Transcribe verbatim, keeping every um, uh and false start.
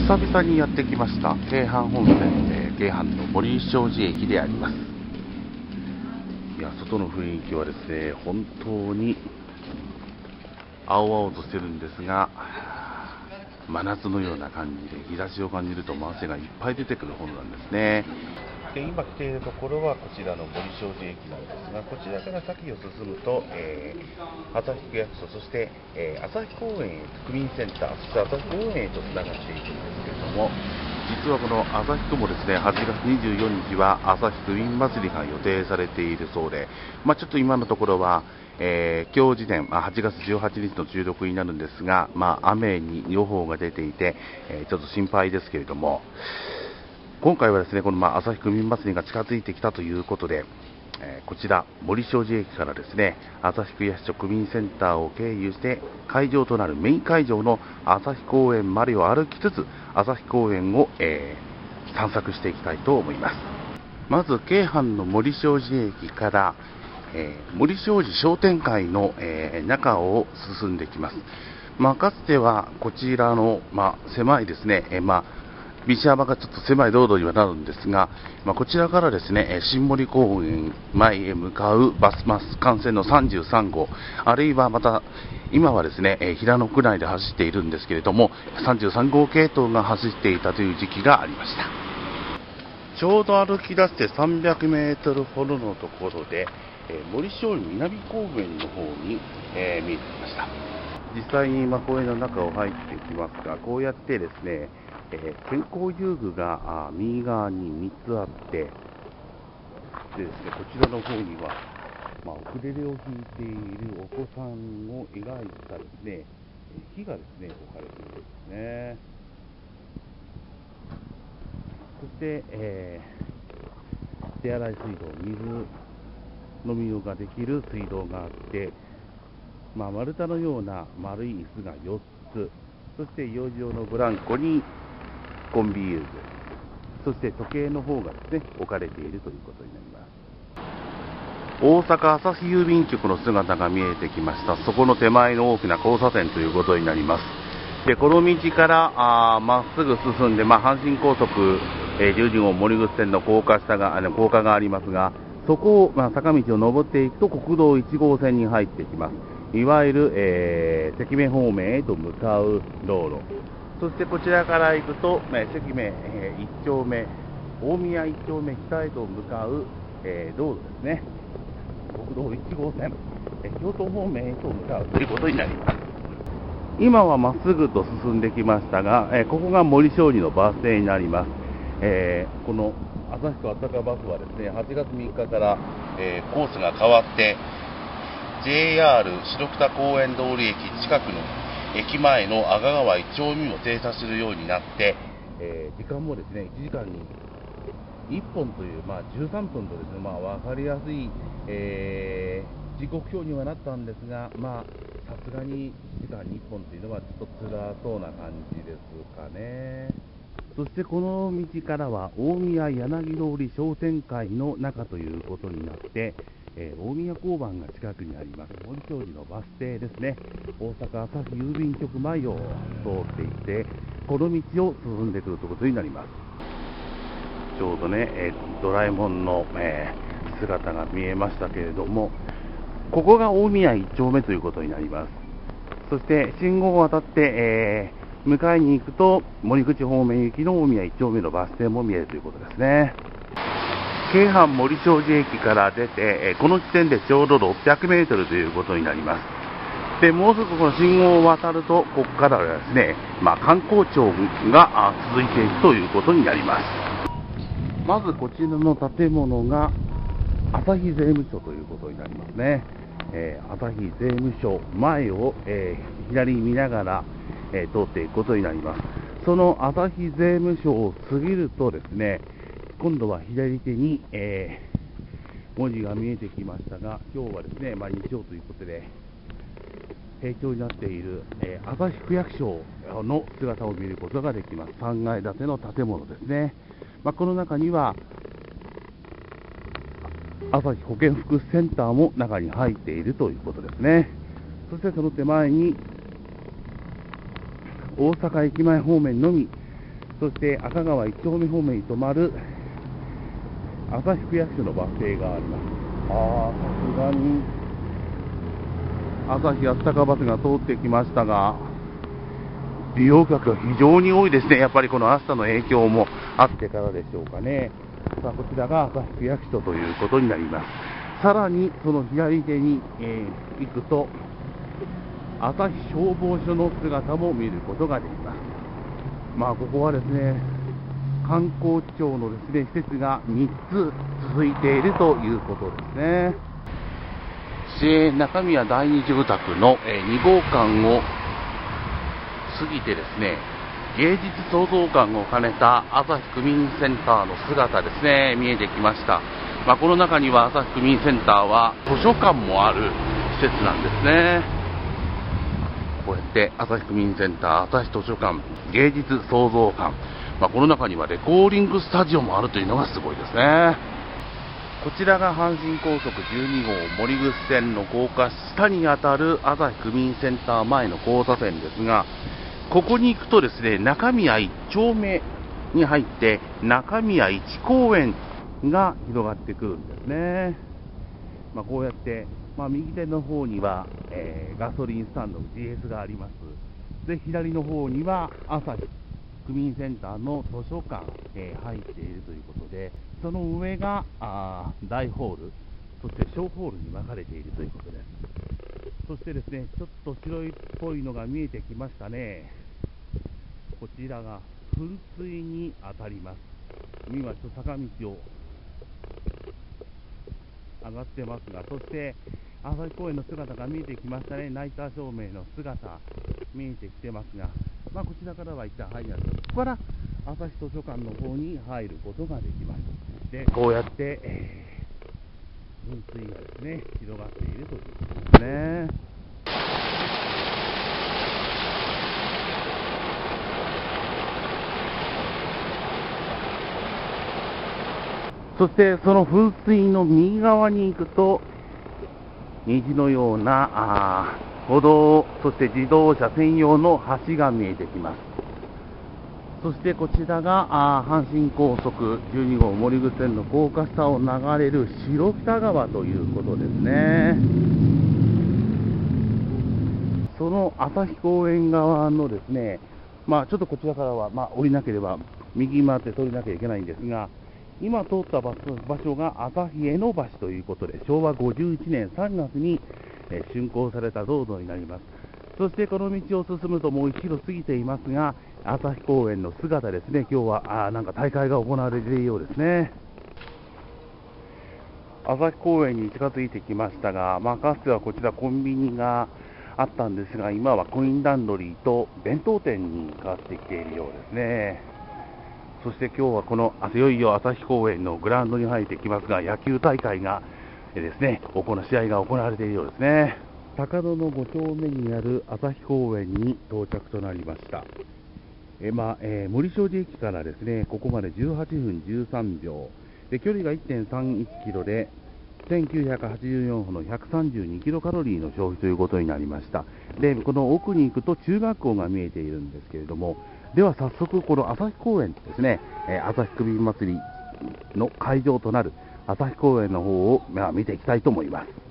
久々にやってきました京阪本線、えー、京阪の森小路駅であります。いや、外の雰囲気はですね、本当に青々としてるんですが、真夏のような感じで日差しを感じると汗がいっぱい出てくるほどなんですね。で今来ているところはこちらの森小路駅なんですが、こちらから先を進むと、えー、旭区役所、そして、えー、旭公園区民センター、そして旭公園へとつながっていくんですけれども、実はこの旭区もですね、はちがつにじゅうよっかにちは旭区民祭りが予定されているそうで、まあ、ちょっと今のところは、えー、今日時点、まあ、はちがつじゅうはちにちの収録になるんですが、まあ、雨に予報が出ていて、えー、ちょっと心配ですけれども、今回はですね、このまあ旭区民祭りが近づいてきたということで、えー、こちら森小路駅からですね、旭区役所区民センターを経由して会場となるメイン会場の旭公園までを歩きつつ、旭公園を、えー、散策していきたいと思います。まず京阪の森小路駅から、えー、森小路商店会の、えー、中を進んできます。まあ、かつてはこちらの、まあ、狭いですね、えーまあ道幅がちょっと狭い道路にはなるんですが、まあ、こちらからですね、新森公園前へ向かうバスマス幹線のさんじゅうさんごう、あるいはまた今はですね、平野区内で走っているんですけれども、さんじゅうさんごう系統が走っていたという時期がありました。ちょうど歩き出してさんびゃくメートルほどのところで、えー、森小路南公園の方に、えー、見えてきました。実際に今公園の中を入っていきますが、こうやってですね、えー、健康遊具が右側にみっつあって、でですね、こちらの方には、まあ、ウクレレを弾いているお子さんを描いたですね、火がですね、置かれているんですね。そして、えー、手洗い水道、水飲み用ができる水道があって、まあ、丸太のような丸い椅子がよっつ、そして幼児用のブランコにコンビ遊具、そして時計の方がですね、置かれているということになります。大阪朝日郵便局の姿が見えてきました。そこの手前の大きな交差点ということになります。でこの道からまっすぐ進んで、まあ、阪神高速、えー、じゅうにごう森口線の高架下があの高架がありますが、そこを、まあ、坂道を登っていくと国道いちごうせんに入ってきます。いわゆる、えー、関目方面へと向かう道路、そしてこちらから行くと、えー、関目、えー、いっちょうめ、大宮いっちょうめ北へと向かう、えー、道路ですね。国道いちごうせん、えー、京都方面へと向かうということになります。今はまっすぐと進んできましたが、えー、ここが森小路のバス停になります。えー、この旭川あったかバスはですね、はちがつみっかから、えー、コースが変わって ジェイアール 白北公園通り駅近くの駅前の阿賀川いちょうめも停車するようになって、えー、時間もですね、いちじかんにいっぽんという、まあ、じゅうさんぷんとですね、まあ、分かりやすい、えー、時刻表にはなったんですが、まあ、さすがにいちじかんにいっぽんというのはちょっと辛そうな感じですかね。そしてこの道からは大宮柳通り商店会の中ということになって、えー、大宮交番が近くにあります森小路のバス停ですね。大阪朝日郵便局前を通っていって、この道を進んでくるということになります。ちょうどね、えー、ドラえもんの、えー、姿が見えましたけれども、ここが大宮いっちょうめということになります。そして信号を渡って、えー迎えに行くと森口方面行きの大宮いっちょうめのバス停も見えるということですね。京阪森小路駅から出て、この地点でちょうどろっぴゃくメートルということになります。でもうすぐこの信号を渡ると、ここからはですね、まあ、観光庁が続いていくということになります。まずこちらの建物が朝日税務署ということになりますね。えー、朝日税務署前を、えー、左に見ながら、えー、通っていくことになります。その朝日税務署を過ぎるとですね、今度は左手に、えー、文字が見えてきましたが、今日はですね、まあ、日曜ということで閉庁になっている、えー、朝日区役所の姿を見ることができます。さんがい建ての建物ですね。まあ、この中には朝日保健福祉センターも中に入っているということですね。そしてその手前に大阪駅前方面のみそして赤川一丁目方面に止まる旭区役所のバス停があります。ああ、さすがに旭安高バスが通ってきましたが、利用客が非常に多いですね。やっぱりこの暑さの影響もあってからでしょうかね。さあ、こちらが旭区役所ということになります。さらにその左手に、えー、行くと旭消防署の姿も見ることができます。まあここはですね、観光庁のですね、施設がみっつ続いているということですね。市営中宮第二住宅のに号館を過ぎてですね、芸術創造館を兼ねた旭区民センターの姿ですね、見えてきました。まあ、この中には旭区民センターは図書館もある施設なんですね。こうやって旭区民センター、旭図書館、芸術創造館、まあ、この中にはレコーディングスタジオもあるというのがすごいですね。こちらが阪神高速じゅうに号森口線の高架下にあたる旭区民センター前の交差点ですが、ここに行くとですね、中宮一丁目に入って中宮一公園が広がってくるんですね。まあ、こうやって、まあ、右手の方には、えー、ガソリンスタンド ジーエス があります。で、左の方には旭区民センターの図書館、えー、入っているということで、その上があ大ホール、そして小ホールに分かれているということです。そしてですね、ちょっと白いっぽいのが見えてきましたね。こちらが噴水に当たります。今ちょっと坂道を上がってますが、そして旭公園の姿が見えてきましたね。ナイター照明の姿見えてきてますが、まあ、こちらからは一旦入らず、ここから旭図書館の方に入ることができます。で、こうやって、えー、噴水がですね、広がっているということですね。そしてその噴水の右側に行くと、虹のようなあ歩道、そして自動車専用の橋が見えてきます。そしてこちらがあ阪神高速じゅうに号森口線の高架下を流れる白北川ということですね。その旭公園側のですね、まあ、ちょっとこちらからは、まあ、降りなければ右に回って通りなきゃいけないんですが、今通った場所が旭江ノ橋ということで、しょうわごじゅういちねんさんがつに竣工された道路になります。そしてこの道を進むともういちキロ過ぎていますが、旭公園の姿ですね、今日はあなんか大会が行われているようですね。旭公園に近づいてきましたが、まあ、かつてはこちらコンビニがあったんですが、今はコインランドリーと弁当店に変わってきているようですね。そして今日はこのいよいよ旭公園のグラウンドに入ってきますが、野球大会がですね、この試合が行われているようですね。高野のご丁目にある旭公園に到着となりました。えまあえー、森小路駅からですね、ここまでじゅうはちふんじゅうさんびょうで、距離が いってんさんいちキロでせんきゅうひゃくはちじゅうよんほどひゃくさんじゅうにキロカロリーの消費ということになりました。で、この奥に行くと中学校が見えているんですけれども、では早速この旭公園ですね、えー、旭区民祭りの会場となる旭公園の方を、まあ、見ていきたいと思います。